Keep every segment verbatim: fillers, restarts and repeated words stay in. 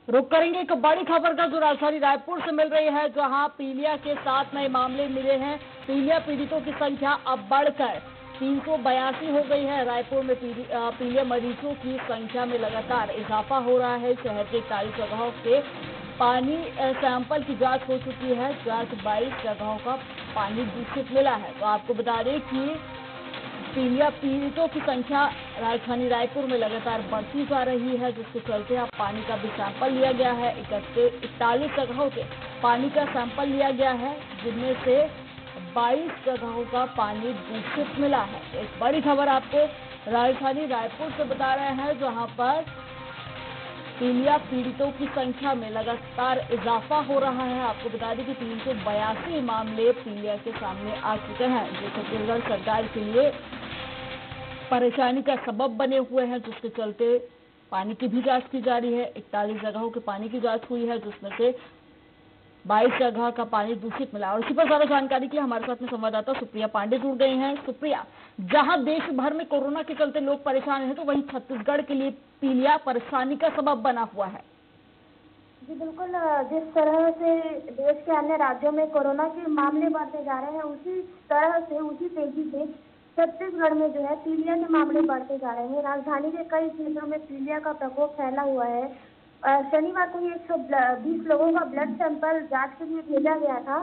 रुक करेंगे एक बड़ी खबर का जो राजधानी रायपुर से मिल रही है, जहां पीलिया के सात नए मामले मिले हैं। पीलिया पीड़ितों की संख्या अब बढ़कर तीन सौ बयासी हो गई है। रायपुर में पीलिया मरीजों की संख्या में लगातार इजाफा हो रहा है। शहर के इकतालीस जगहों के पानी सैंपल की जांच हो चुकी है। जांच बाईस जगहों का पानी दूषित मिला है। तो आपको बता दें कि पीलिया पीड़ितों की संख्या राजधानी रायपुर में लगातार बढ़ती जा रही है, जिसके चलते अब पानी का भी सैंपल लिया गया है। इकतालीस जगहों के पानी का सैंपल लिया गया है, जिनमें से बाईस जगहों का पानी दूषित मिला है। एक बड़ी खबर आपको राजधानी रायपुर से बता रहे हैं, जहां पर पीलिया पीड़ितों की संख्या में लगातार इजाफा हो रहा है। आपको बता दें कि तीन सौ बयासी मामले पीलिया के सामने आ चुके हैं, जो छत्तीसगढ़ सरकार के लिए परेशानी का सबब बने हुए हैं, जिसके चलते पानी की भी जांच की जा रही है। इकतालीस जगहों के पानी की जांच हुई है, जिसमें से बाईस जगह का पानी दूषित मिला। और इसी पर ज्यादा जानकारी के लिए हमारे साथ में संवाददाता सुप्रिया पांडे जुड़ गई हैं। सुप्रिया, जहां देश भर में कोरोना के चलते लोग परेशान हैं, तो वहीं छत्तीसगढ़ के लिए पीलिया परेशानी का सबब बना हुआ है। जी बिल्कुल, जिस तरह से देश के अन्य राज्यों में कोरोना के मामले बढ़ते जा रहे हैं, उसी तरह से उसी तेजी से छत्तीसगढ़ में जो है पीलिया के मामले बढ़ते जा रहे हैं। राजधानी के कई क्षेत्रों में पीलिया का प्रकोप फैला हुआ है। शनिवार को ही एक सौ बीस लोगों का ब्लड सैंपल जांच के लिए भेजा गया था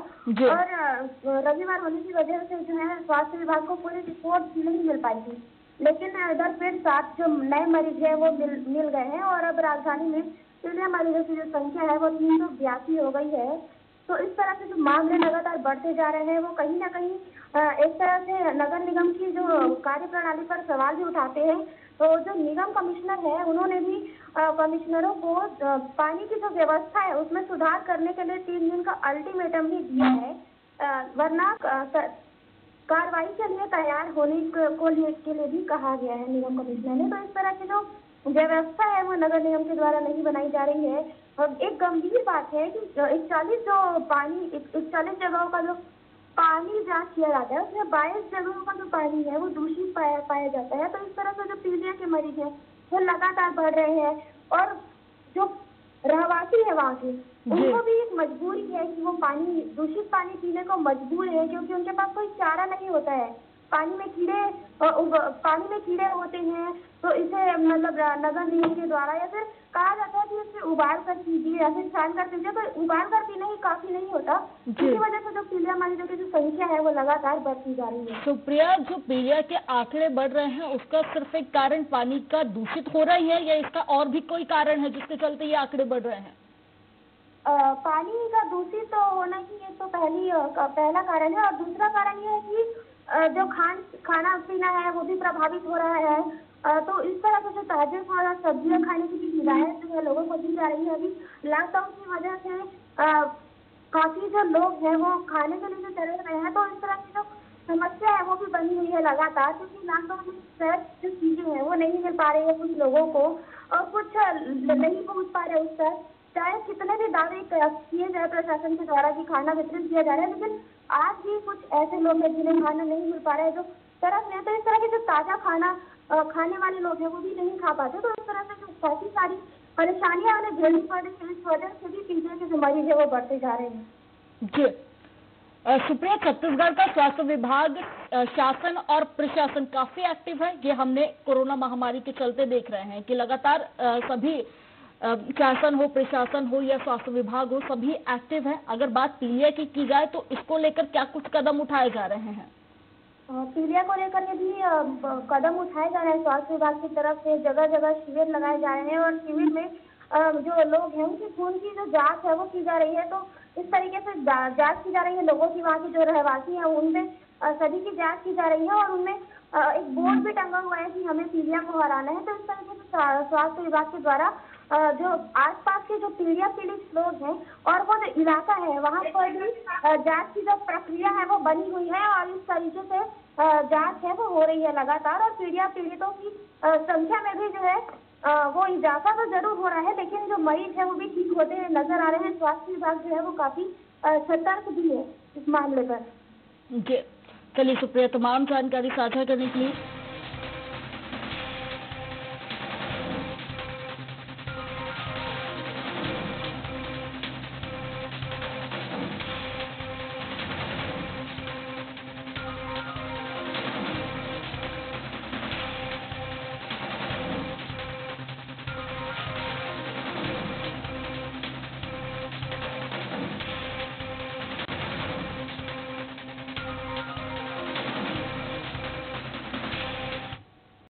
और रविवार होने की वजह से जो है स्वास्थ्य विभाग को पूरी रिपोर्ट नहीं मिल पाई थी। लेकिन इधर फिर सात जो नए मरीज है वो मिल मिल गए हैं और अब राजधानी में पीलिया मरीजों की जो संख्या है वो तीन सौ बयासी हो गई है। तो इस तरह से जो मामले लगातार बढ़ते जा रहे हैं, वो कहीं ना कहीं एक तरह से नगर निगम की जो कार्य प्रणाली पर सवाल भी उठाते हैं। तो जो निगम कमिश्नर है, उन्होंने भी कमिश्नरों को पानी की जो व्यवस्था है उसमें सुधार करने के लिए तीन दिन का अल्टीमेटम भी दिया है, वरना कार्रवाई के लिए तैयार होने को के लिए भी कहा गया है निगम कमिश्नर ने। तो इस तरह की जो व्यवस्था है वो नगर निगम के द्वारा नहीं बनाई जा रही है। और एक गंभीर बात है कि इकतालीस जो पानी इकतालीस जगहों का जो पानी जांच किया जाता है, उसमें बाईस जगहों का जो पानी है वो दूषित पाया पाया जाता है। तो इस तरह से जो पीलिया के मरीज हैं वो लगातार बढ़ रहे हैं और जो रहवासी है वहाँ के, उनको भी एक मजबूरी है कि वो पानी दूषित पानी पीने को मजबूर है, क्योंकि उनके पास कोई चारा नहीं होता है। पानी में कीड़े पानी में कीड़े होते हैं, तो इसे मतलब नगर निगम के द्वारा या फिर कहा जाता है कि इसे उबाल कर पीजिए या फिर छान कर पीजिए, तो उबाल कर पीना ही काफी नहीं होता। इसी वजह से जो पीलिया मरीजों की जो संख्या है वो लगातार बढ़ती जा रही है। सुप्रिया, जो पीलिया के आंकड़े बढ़ रहे हैं, उसका सिर्फ एक कारण पानी का दूषित हो रही है या इसका और भी कोई कारण है जिसके चलते ये आंकड़े बढ़ रहे हैं? आ, पानी का दूषित तो होना ही ये तो पहली पहला कारण है। और दूसरा कारण ये है कि जो खान खाना पीना है वो भी प्रभावित हो रहा है। तो इस तरह से जो ताजे फल सब्जियां खाने की भी हिदायत जो है लोगों को दी जा रही है। अभी लॉकडाउन की वजह से आ, काफी जो लोग हैं वो खाने के लिए तरस रहे हैं। तो इस तरह की जो समस्या है वो भी बनी हुई है लगातार, क्योंकि लॉकडाउन में फ्रेश जो चीजें हैं वो नहीं मिल पा रही है कुछ लोगों को और कुछ नहीं पहुँच पा रहे उस तक। चाहे कितने भी दावे किए जाए प्रशासन के द्वारा कि खाना वितरित किया जा रहा है, लेकिन आज भी कुछ ऐसे लोग हैं जिन्हें खाना नहीं मिल पा रहा है, जो तरस रहे। तो इस तरह के जो ताजा खाना खाने वाले लोग हैं वो भी नहीं खा पाते। तो इस तरह से जो काफी सारी परेशानियां उन्हें झेलनी पड़ रही है। इस वजह से भी पीलिया के जो मरीज है वो बढ़ते जा रहे हैं। जी सुप्रिया, छत्तीसगढ़ का स्वास्थ्य विभाग, शासन और प्रशासन काफी एक्टिव है। ये हमने कोरोना महामारी के चलते देख रहे हैं कि लगातार सभी शासन हो, प्रशासन हो या स्वास्थ्य विभाग हो, सभी एक्टिव है। अगर बात पीलिया की की जाए तो इसको लेकर क्या कुछ कदम उठाए जा रहे हैं? पीलिया को लेकर के भी कदम उठाए जा रहे हैं स्वास्थ्य विभाग की तरफ से। जगह जगह शिविर लगाए जा रहे हैं और शिविर में जो लोग हैं उनकी खून की जो जांच है वो की जा रही है। तो इस तरीके से जांच की जा रही है लोगों की, वहाँ के जो रहवासी हैं उनमें सभी की जांच की जा रही है और उनमें एक बोर्ड भी टंगा हुआ है कि हमें पीलिया को हराना है। तो इस तरीके से स्वास्थ्य विभाग के द्वारा जो आसपास के जो पीलिया पीड़ित लोग हैं और वो जो इलाका है वहाँ पर भी जांच की जो प्रक्रिया है वो बनी हुई है और इस तरीके से जांच है वो हो रही है लगातार। और पीलिया पीड़ितों की संख्या में भी जो है वो इजाफा तो जरूर हो रहा है, लेकिन जो मरीज है वो भी ठीक होते हुए नजर आ रहे हैं। स्वास्थ्य विभाग जो है वो काफी सतर्क भी है इस मामले पर। चलिए सुप्रिया, तमाम जानकारी साझा करने के लिए